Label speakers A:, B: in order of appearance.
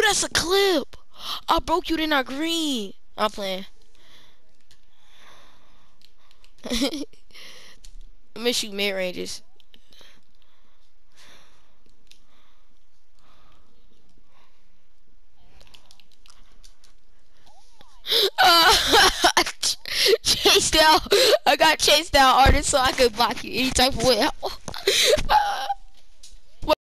A: that's a clip. I broke you, then I green. I'm playing. I miss you mid ranges. Chased down. I got chased down, artist, so I could block you any type of way.